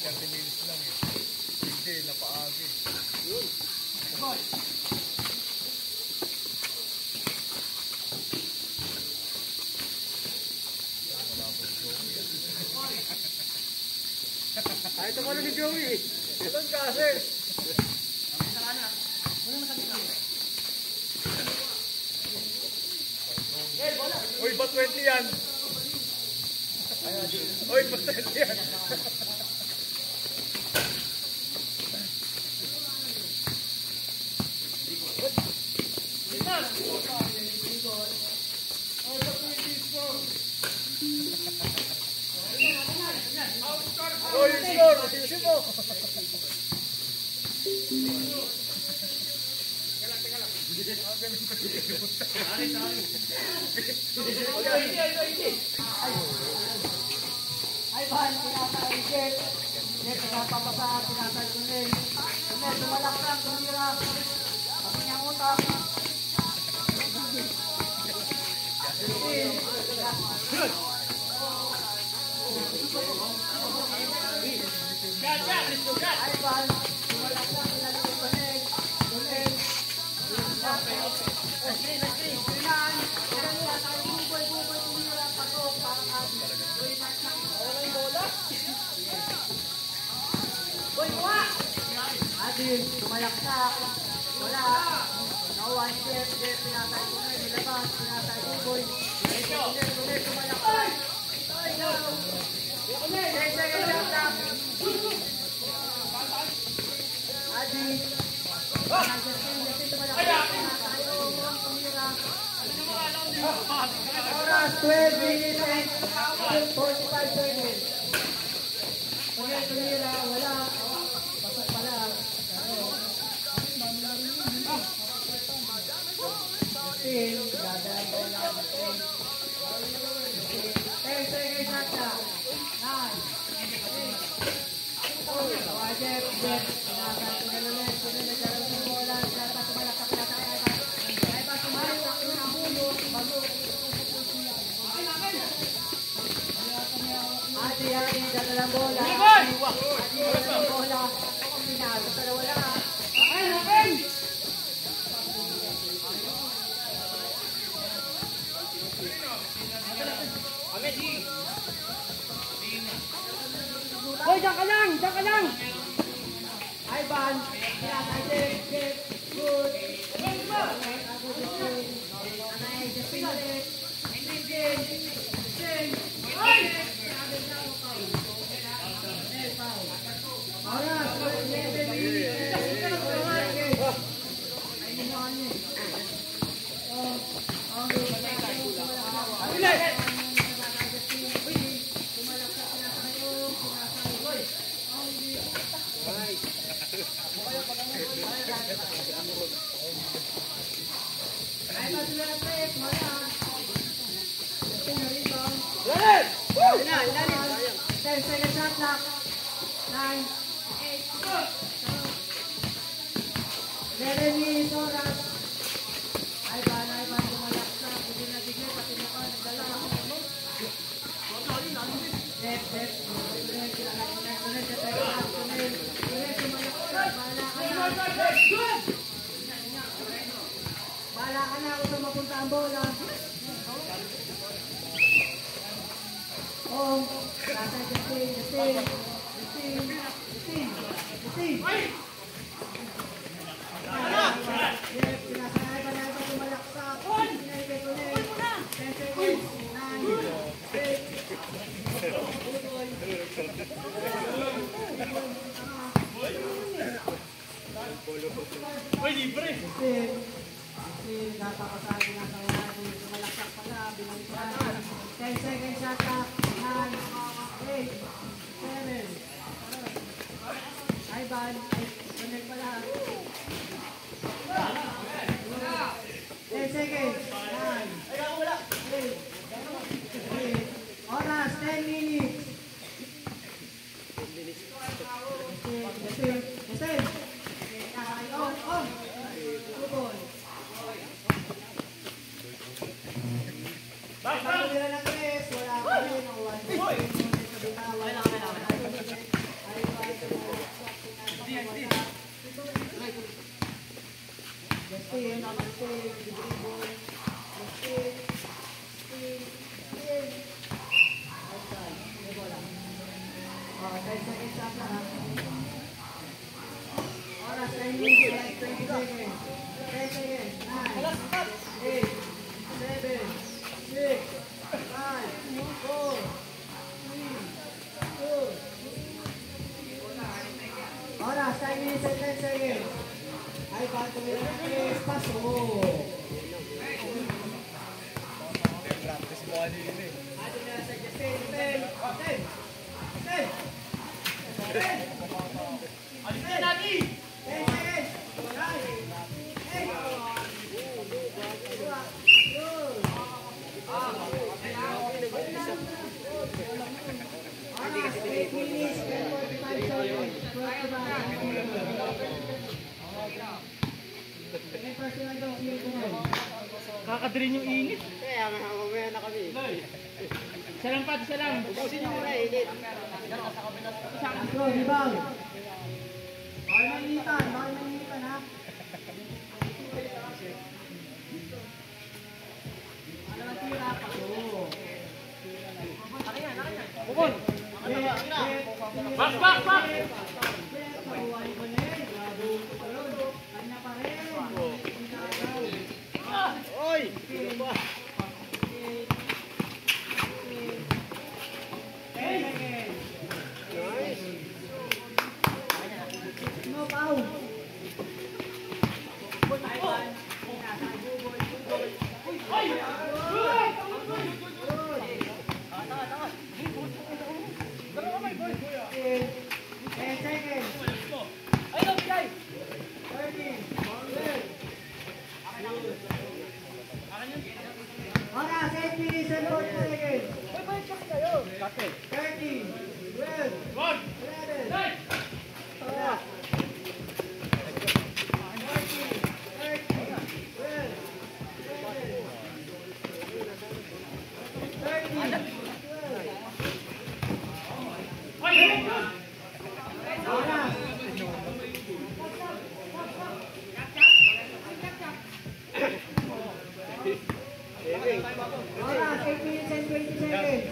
30 minutes lang eh. Hindi, napaagi. Yun. Boy! Ay, ito pala ni Joey. Ilan kasi? Uy, ba 20 yan? Uy, ba 20 yan? Uy, score! Ayusin mo! Ay, bahan, pinaka-eject. Hindi, pinapapasa, pinaka-tunin. Hindi, tumalak lang, tumira. Ang kanyang utak. Ay, bahan, tumalak lang, pinaka-tunin. Tunin. Tunan. Tunan nila, tayo buboy, tumira, patok, parang Adin, tumalaksak. Wala. No one step. Pinatay ko na. Nilabas. Pinatay ko boy. Tuloy, tumalaksak. Ay, no. Adin. Oras 12 minutes 45 seconds. Tumira, wala. Pasok pala. Dadaan ko lang. 10 seconds na siya. 9. Jet. Pinasal ko na ulit. Nagkaroon ng bola. Nagkaroon tumalakak na tayo. Ay pa tumalakak ko na hulo. Bago. Ate, dadalang bola. Ate, dadalang bola. Pinalo sa wala. Ay! Hoy, diyan ka lang! Ay, ban! Get, good! Anay, Japilet! Ay! Bala ka na ako sa mapunta ang bola. Oh, nasa Justin. Pinasanay pa tumalaksak. Pinaibay ko na 10 seconds. 9, 8. Uy, libre! Kasi napakasabi na sa natin. Tumalaksak pa na. Binalikan. 10 seconds yata. 9, 8, 7. Ay, ban. Connect pala. 10 seconds. 9, 8. Oras, 10 minutes. Justin. On. Tubol. Bago nila ng tres, wala pa rin ang 1. Spin, spin, dribble, spin, spin, spin. Outside, may bola. 10 seconds after ha. Oras, 10 minutes, 20 seconds. 10 seconds, 9, 8, 7, 6, 5, 4, 3, 2. Oras, 10 minutes and 10 seconds. Ay, bago nila paso. Practice mo kanina eh. Ato na sa Justin, 10, 10, 10, 10. Alis na natin! 10 seconds! 9, 8 minutes, 45 seconds. Kakadirin yung init. Kaya mamaya na kami. Isa lang pa, isa lang. Ubusin nyo muna, init. Go, rebound. Bakal mainitan ha. Ano ang tira pa to? Bukon! Back! Kanya pa rin. Oy! Sino ba? No foul. Oras, 8 minutes and 40 seconds. 13, 12, 11, 8 minutes and 20 seconds.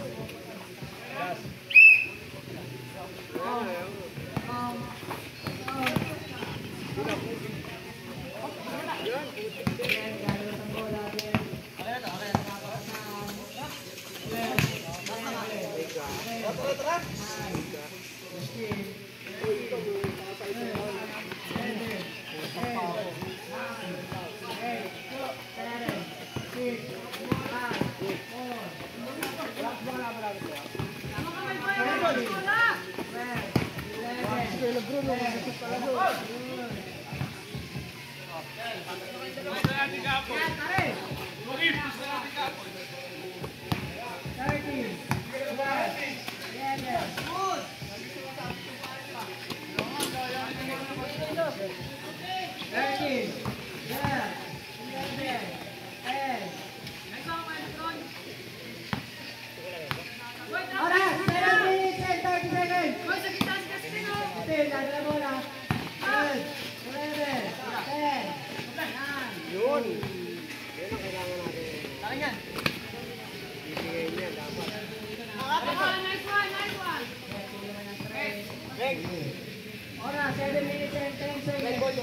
Oras, 7 minutes and 10 seconds.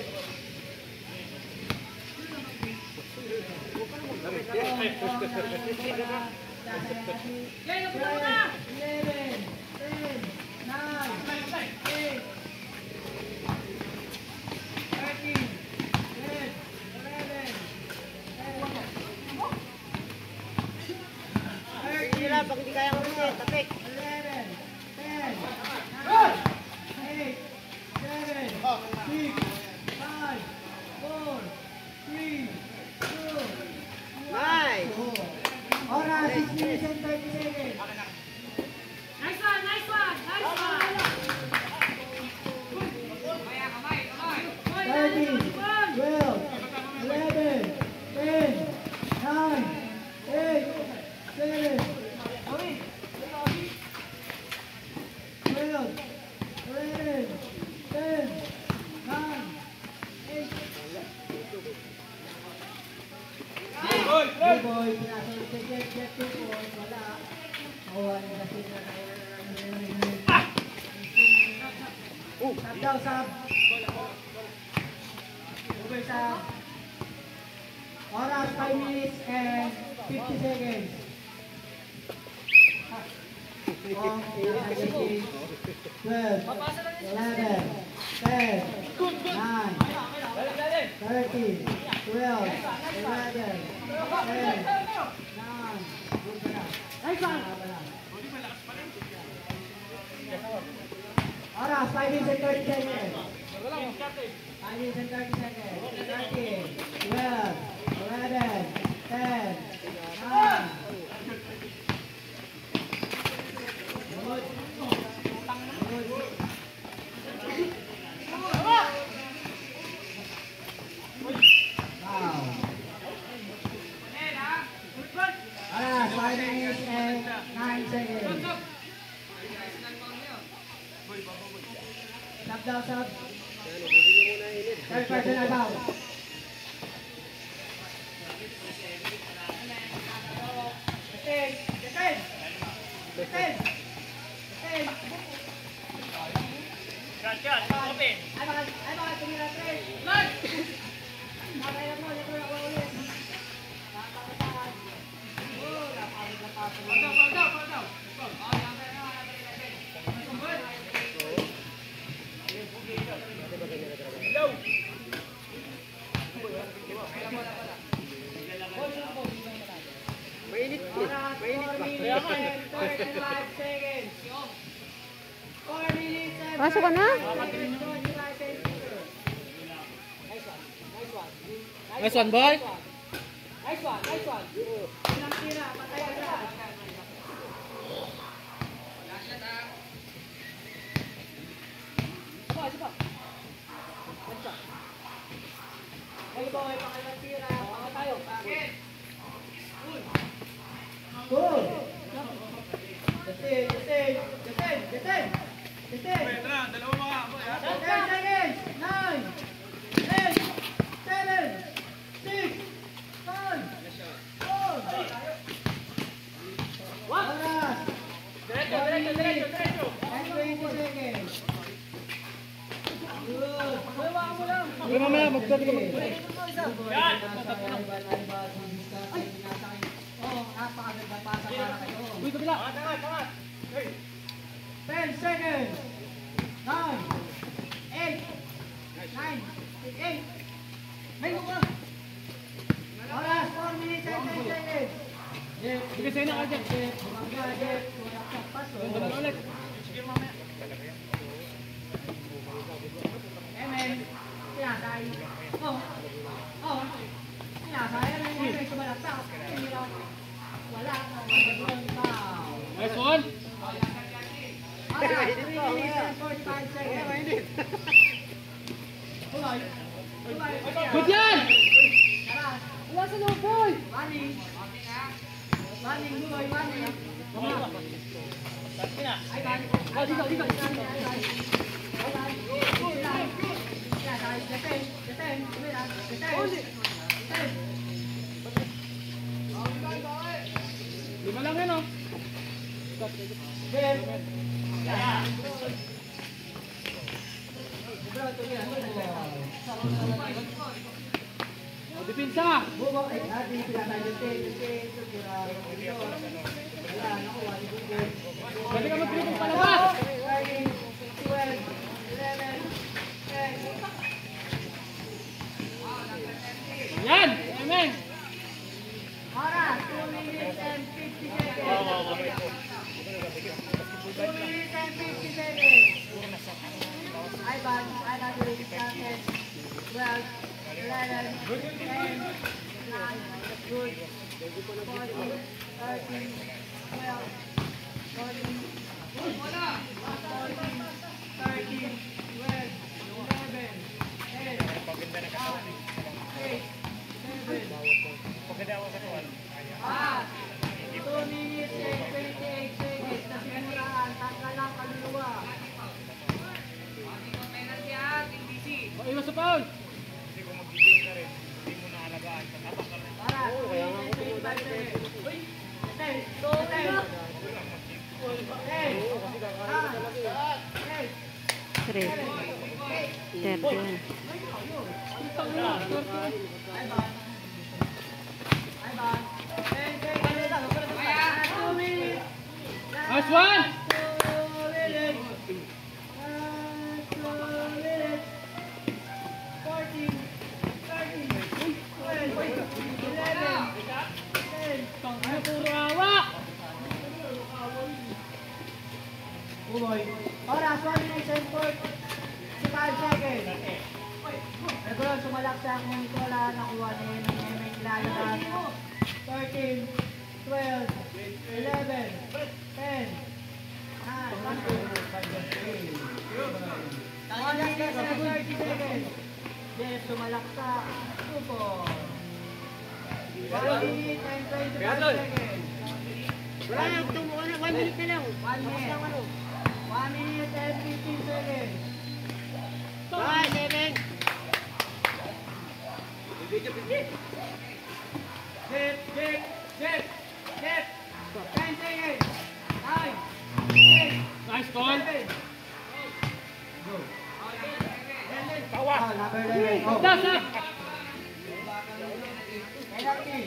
Pag hindi kaya ko rin, tapik. 11, 10, 9, 8, 7, 6, 5, 4, 3, 2, 1. Oras, 6 minutes and 30 seconds. Nice one! 13, 12, 11, 10, 9, 8, 7, 12, 11, 10, 9, Buboy, pinasok si Jet 2 points, wala. Nakuha rin kasi na sub daw, sub. Buboy sub. Oras 5 minutes and 50 seconds. Oh, 12, 11, 10, 9, 13, 12, 11, 10, 9. Oras, 5 minutes and 30 seconds. 5 minutes and 30 seconds. 13, 12, 11, 10, 9. Oras, 5 minutes and 9 seconds. Sub daw, sub. Third personal foul. Defend. Ay, bakit tumira 3? Lag! Nakaya mo, ako ulit. Nakakatakan. Mainit po. Pasok ka na? Nice one, boy. Nice one. Unang tira, patay agad. Sipa. Hey boy, pakilang tira. Baka tayo. Good. Detain. Dalawa mga boy ha. 10 seconds. 9, 8, 7, 6, 5, 4. Oras. Diretso. 20 seconds. Good. Okay, mamaya, magpapit. Yan! Oo, napakaganda pasa para kayo. Uy, kabila. 10 seconds. 9, 8, 8. May buka. Oras, 4 minutes and 10 seconds. Sige, sa'yo na ka dyan. Bumangga, Jeff. Paso. Dalawa ulit. Men, sinasay. Oh. Sinasay. May sumalaksak. Hindi lang. Wala. Nice one. Oras, 3 minutes and 45 seconds. Tuloy. Good yan! Oras. Wala sa loob, boy! Running, tuloy, running. Ay, ban. Oh, dito. Detain. Lima lang yan, oh. O, dipinsa. Pwede ka mag-tripong palabas. Yan! Amen! Oras, 2 minutes and 50 seconds. 2 minutes and 50 seconds. Ivan will start at 12, 11, 10, 9, good, 14, 13, 12, 14, 13, 12, 11, 10, 8, 2 minutes and 28 seconds. Nasinuraan, tanggal lang kaluluwa. Iwas sa foul! Para, 2 minutes and 25 seconds. Three. 13. Nice one! Oras, 1 minute and 45 seconds. Regular, sumalaksak ng Nicola, nakuha ni Nemeng Ilalabas. 13, 12, 11, 10, 9, 30 seconds. Jeff, sumalaksak. 2 points. 1 minute and 25 seconds. Wala na, 1 minute na lang. 1 minute. 1 minute and 15 seconds. Bye, Devin. Jeff. 10 seconds. 9, 8, Nice ball! 7. Go. Number 11. Go. Das up! Penalty.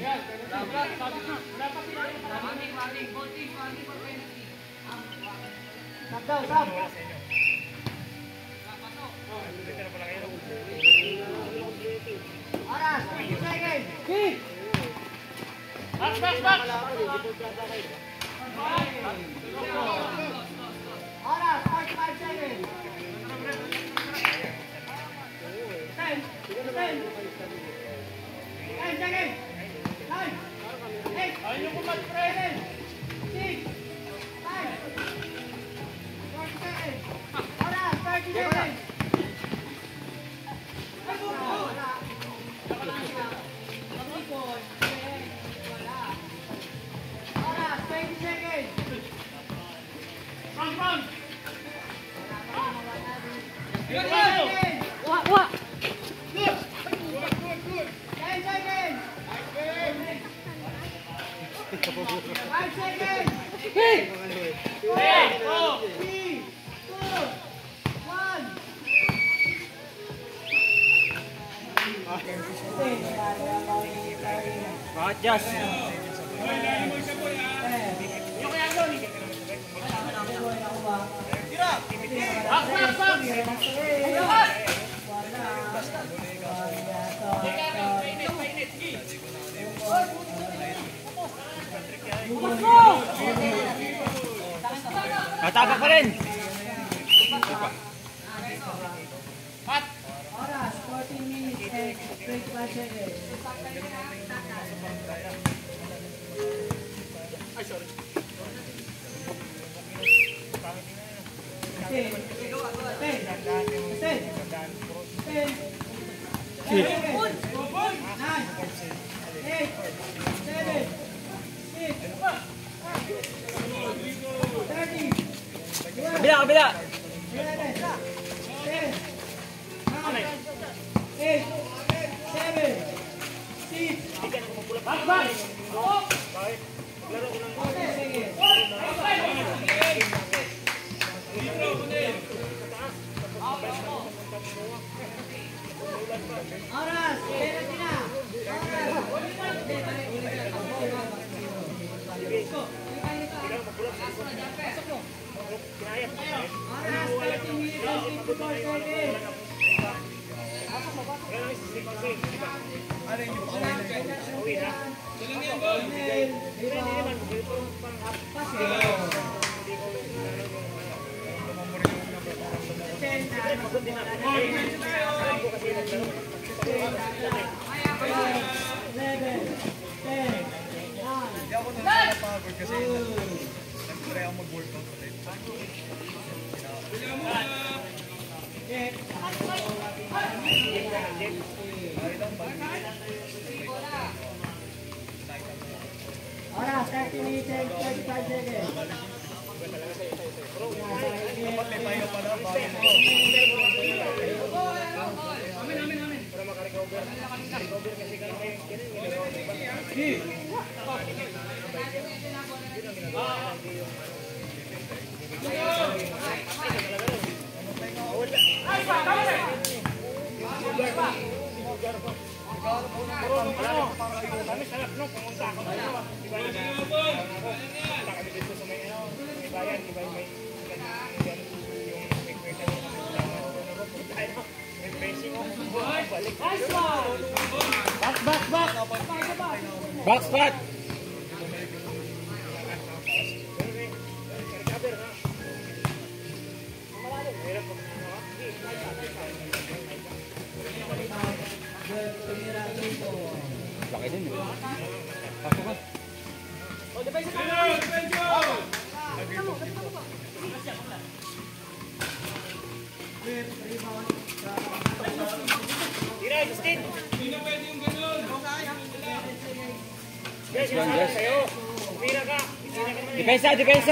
Stop daw, stop. Oras, 20 seconds. Back! Oras, 45 seconds. 10 seconds. 9, 8, 7, 6, 5, 4 seconds. Oras, 30 seconds. Oras, 20 seconds. Run! 10 seconds. Wa. 10 seconds. 5 seconds. 4, 3, 2, 1. Adjust. Tapak pa rin. Oras, 14 minutes and 25 seconds. Kabila. 8, 7, Oras, penalty na. Oras, 30 minutes and 54 seconds. Hindi ako napapagod kasi nag-try ako mag-workout ulit. Oras, 30 minutes and 35 seconds. Dapat tayo pala bago mo. Kami sarap no, pumunta ako dito. Iba yun na. Punta kami dito sa may ano, iba yan, iba yung may yung equation yung may pressing o. Balik. Box spot! Laki din eh. Pasok ka. Tira, Justin! Hindi na pwede yung ganun. Yes, yes, sa'yo. Tira ka. Depensa, depensa!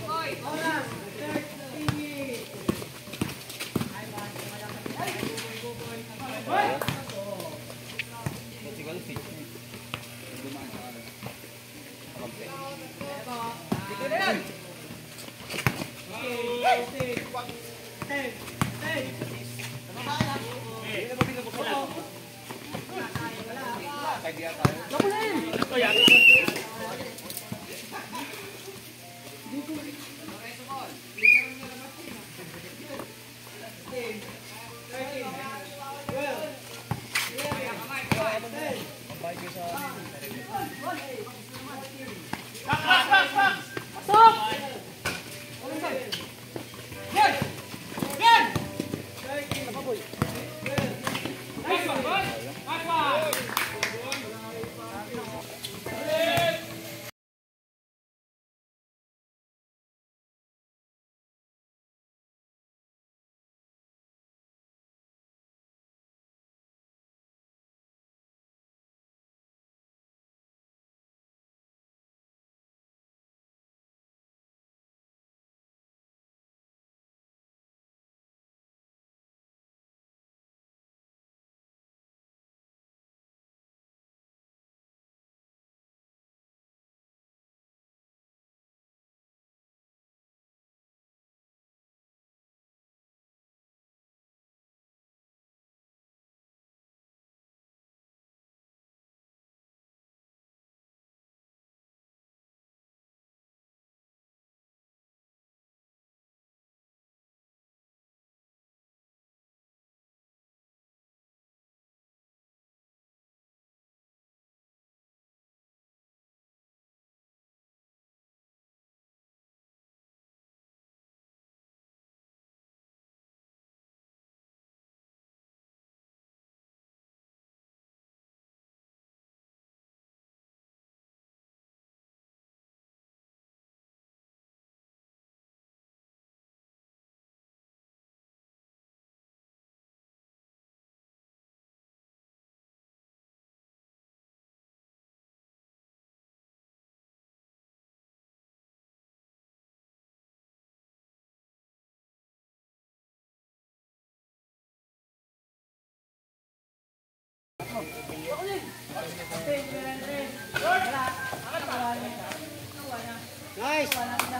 Nice!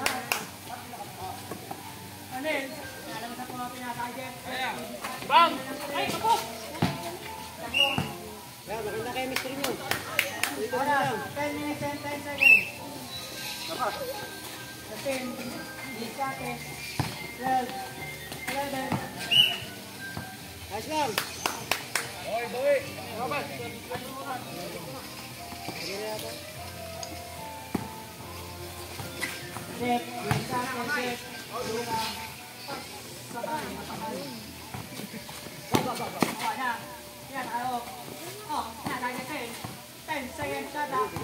Bang! Ay, ako! Kaya, maganda chemistry nyo. Dito na lang. 10 minutes and 10 seconds. 15, 10 seconds, 12, 11. Nice lang! Boy, boy! Robert! Sige na ako. Set, 10 seconds, set. Sakay, masakay. Oh, yan. Yan, ayaw. Oh, yan, lagi 10 seconds, shut up. 9,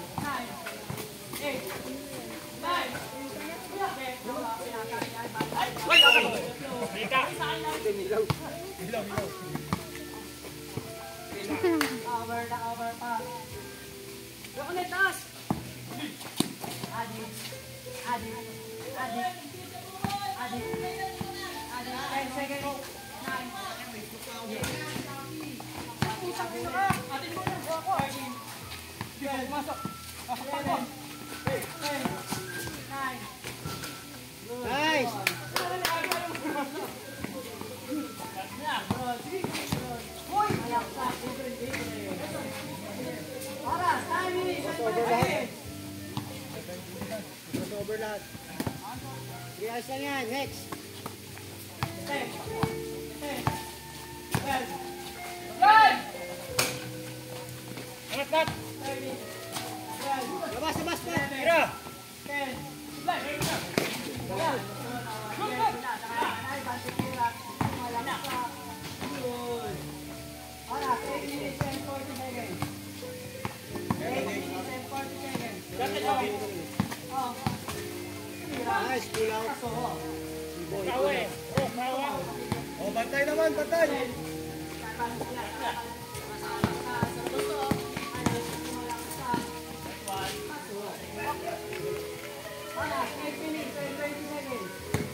8, 9. Okay, wala, pinakaya. Wait, okay! Mika! Over na over pa. Yung ulit, taas. Adik. Adik. Adik. Adik. Adik. 10 seconds. 9. Usap mo na ka. Atin mo na. Ako. 13. Di ba pumasok? Pasok pa ko. 10. 9. Nice! Good. Crossover lahat. Crossover lahat. 3 hours lang yan. Next. 10. 10. 12. Run! Angat, angat. 13. 12. Labas, labas pa. Tira. 10. Fly. Good. Oras, 8 minutes and 40 seconds. 8 minutes and 40 seconds. Oh. Nice, pull out. Kawe. Oh, kawa. Oh, bantay naman, bantay. Oras, 8 minutes and 20 seconds.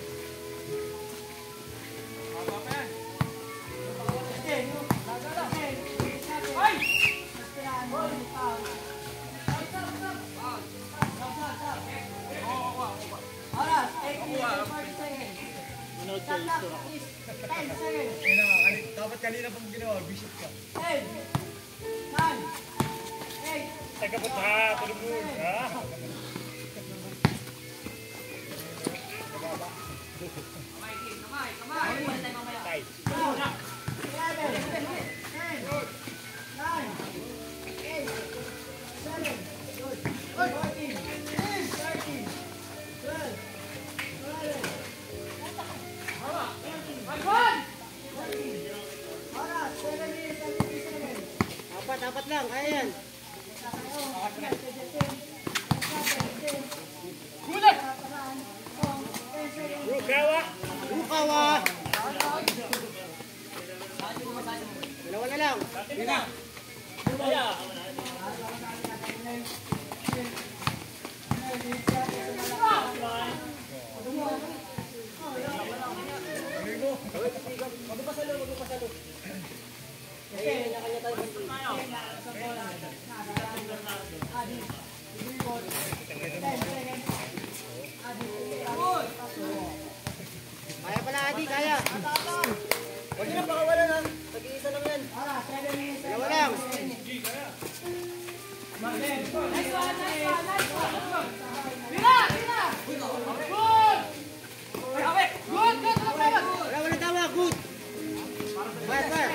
Oras, 8 minutes and 40 seconds. Shot clock is 10 seconds. Dapat kanina pang ginawa, bishop ka. 10, 9, 8, Teka po, ha. Tulog mo. Ha? Tay. 4 lang, kaya yan. Gulat! Rukawa! Rukawa! Dalawa na lang. Kaya pala, Adi, kaya. Huwag niyo na pakawala na. Tag-iisa lang yan. Dalawa lang. Wala tawa, good. Fire.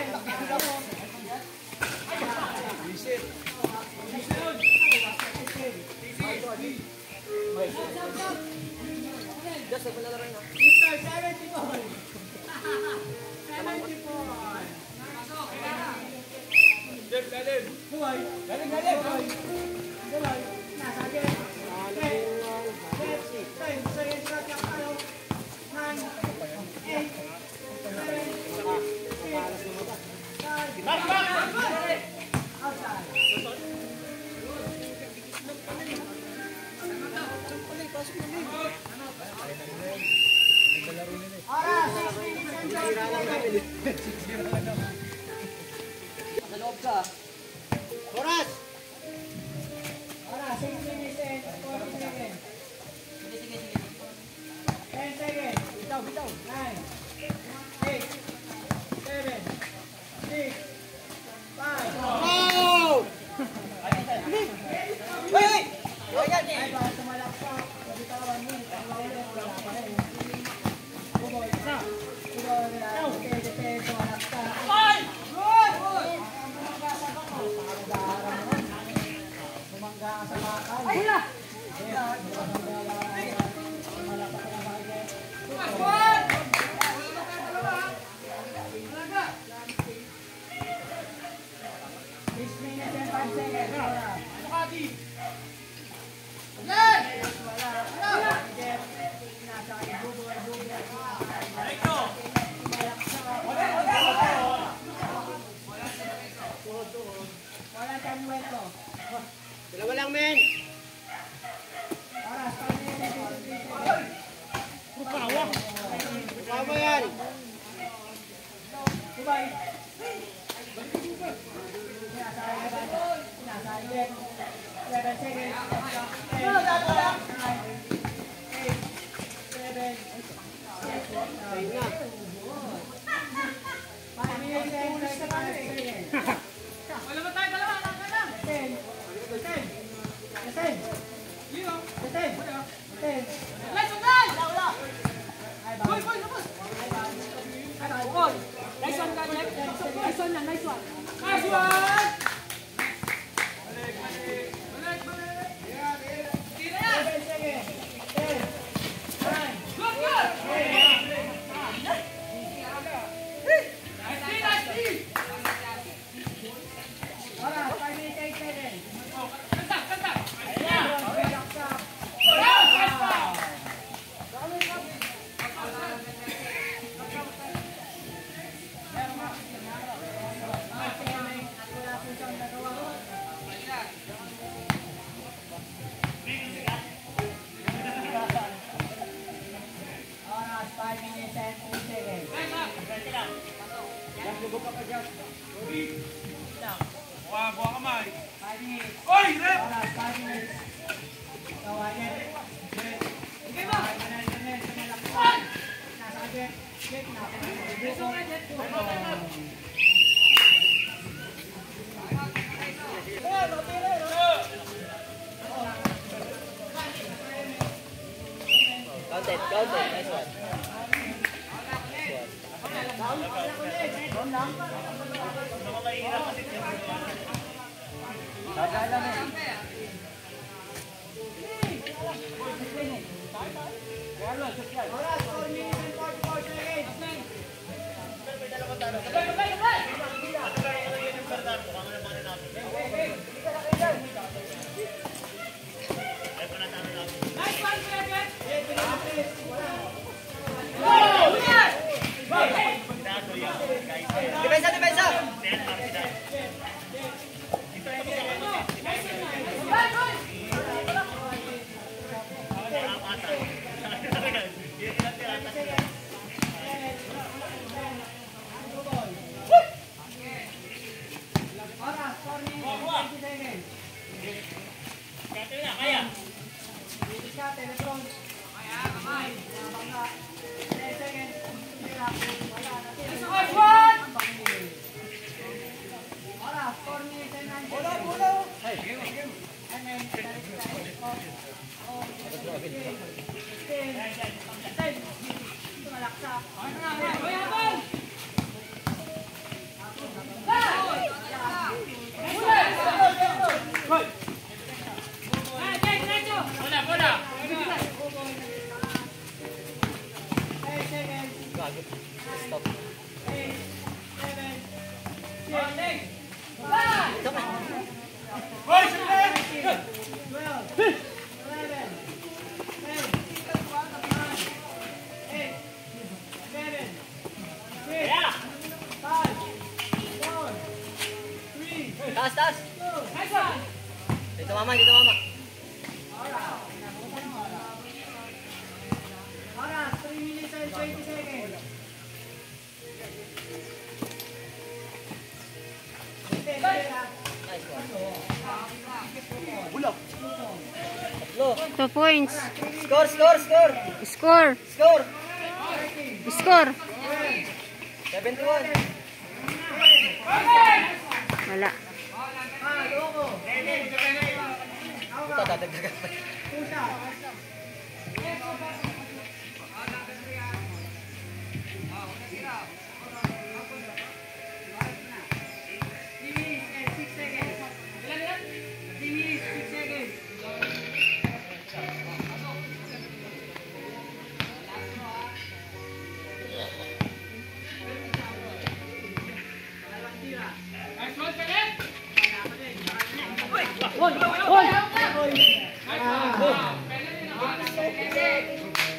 Oras! Oras, 6 minutes and 40 seconds. 10 seconds. Bitaw. 9, 8, 7, 6, 5. Oh! Wait! Ay, baka sumalaksak. Bitawan mo. Wala pa rin. Buboy. Buboy nila. Dete, sumalaksak. Good! Bumangga ka sa bakal. Ay, hila! Wala tayong wento. Dalawa lang, men. Oras, 5 minutes and 53 seconds. Rukawa yan. Subay. Sinasayag. 11 seconds. 10, 9, 8, 7, 6, Ayun na. 5 minutes and 35 seconds. 10, 10, 9, 8, 7, 6, 5, 4, 3, 2, 1. Buha kamay. 5 minutes. Oy, rep! Oras, 5 minutes. Gawa net. Net. Sige ba? Net. Sumalaksan. Nasa net. Net na. Beso ka, Jet. Counted. Nice one. Oras, 4 minutes and 44 seconds. Nice one, Kuya Jet. Depensa! Oras, 4 minutes and 20 seconds. Kaya. Isa, telephone. Kamay. Bangka. 10 seconds. Wala. Nice one. Oras, 4 minutes and 9 seconds. Tumalaksak. Kuya Bal. Diretso. Bola. 10 seconds. Stop. 8, 7, 6, Hoy, sige! 12, 11, 10, 9, 8, 7, 6, 5, 4, 3, Taas! 2, Nice one. Dito mama! oras, 3 minutes and 20 seconds. Nice one. Bulok! 2 points. Score! Score. 71! Wala. Puta, dadagdagan pa. Pusa. Nice one, Kuya Jet. Ah.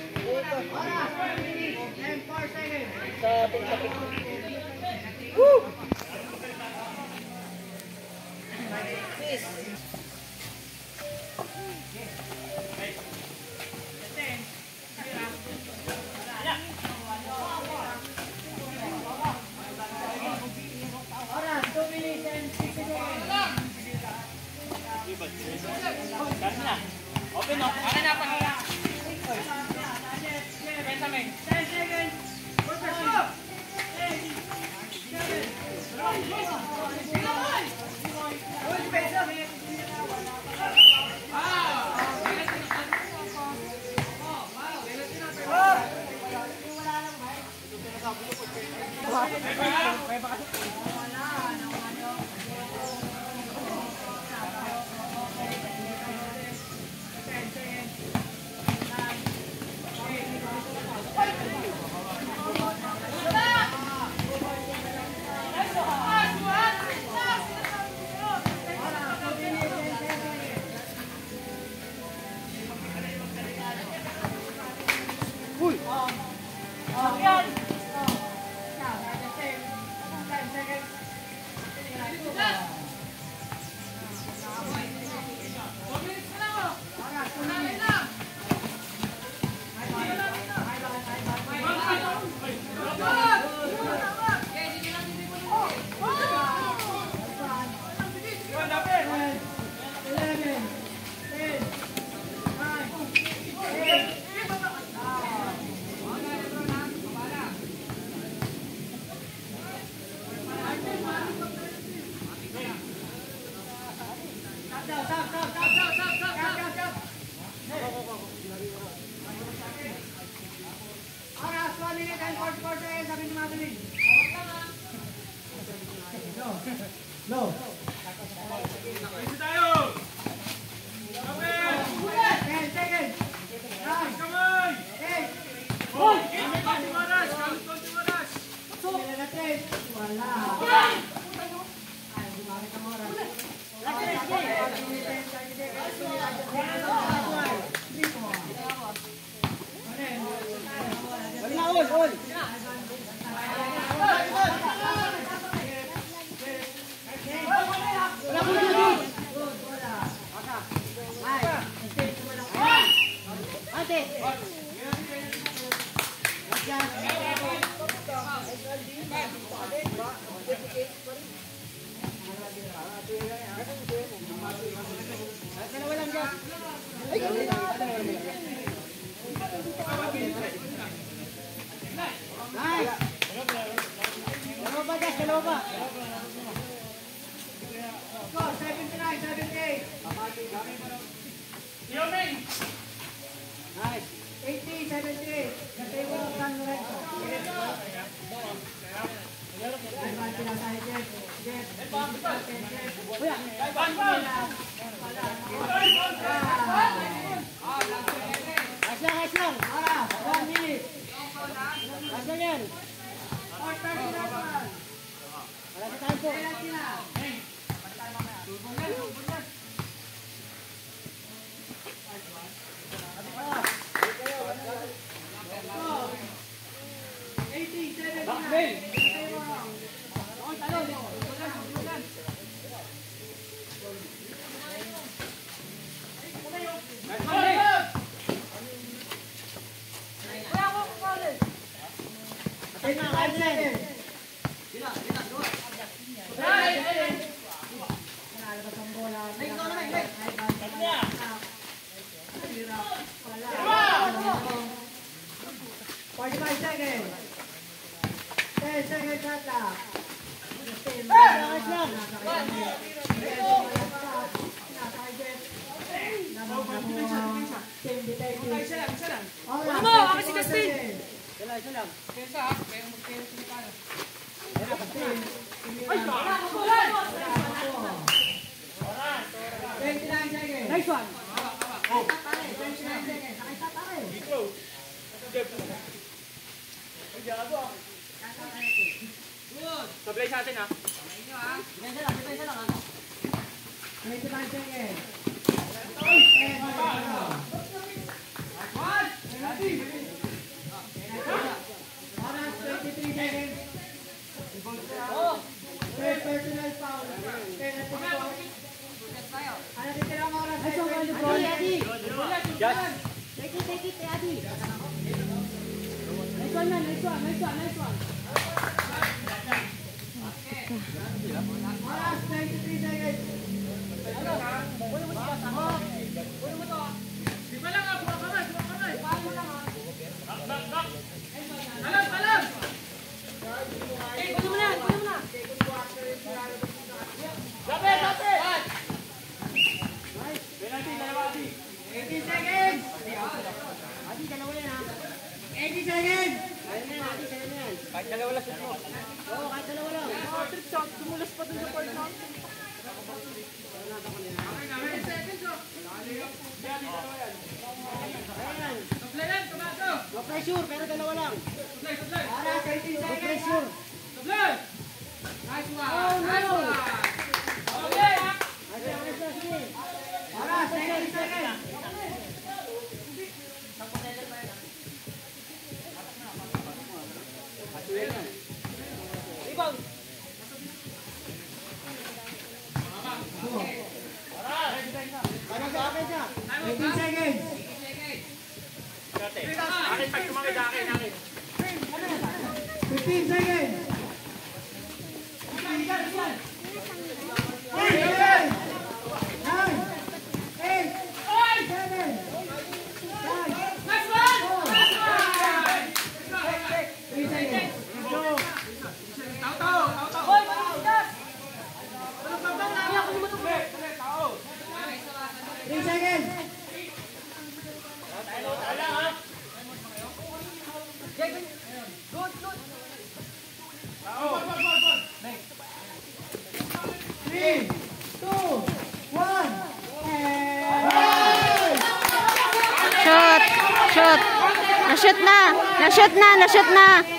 Oras, 1 minute and 44 seconds. Sabi ni Madeline. No. Isa tayo! 10 seconds. 9, Kamay! 8, Oh! Konti oras! Konti oras! sila na 10. Wala. Ay, gumamit ang oras. Score 79-78. Yoming! 80-78. Kasi mo San Lorenzo. Ay, baan sila tayo, Jeff? Jeff. Oras, 1 minute. Or 30 seconds. Kailan sila? Nice one. Sablay sa atin ha. 25 seconds. Oras, 23 seconds. Third personal foul. Penalty foul. Ano din sila ang oras? Adi. Just. Take it, Adi. Nice one, man. Nice one. Oras, 23 seconds. Di ba lang ha? Buka kamay! Alam! Kunin mo na. Dapit! Penalty, dalawa Adi. 18 seconds. Adi, dalawa yan ha. 80 seconds. Kaya na yan, Adi, kaya na yan. Kahit dalawa lang shoot mo. Oo, kahit dalawa lang. Tumulas pa dun sa part na. Ayan. Sablayan, tumato! No pressure, pero dalawa lang. Sablay! Oras, 18 No seconds. pressure. Sablay! Nice one. Oh, no. Okay! Sige. Oras, 19 seconds. Rebound. Para sa akin siya. 18 seconds. Akin, pag tumangid akin. 15 seconds. 5, 4, 3, 2, 1. Shoot. Shoot. Na-shoot na. Na-shoot na. Na-shoot na.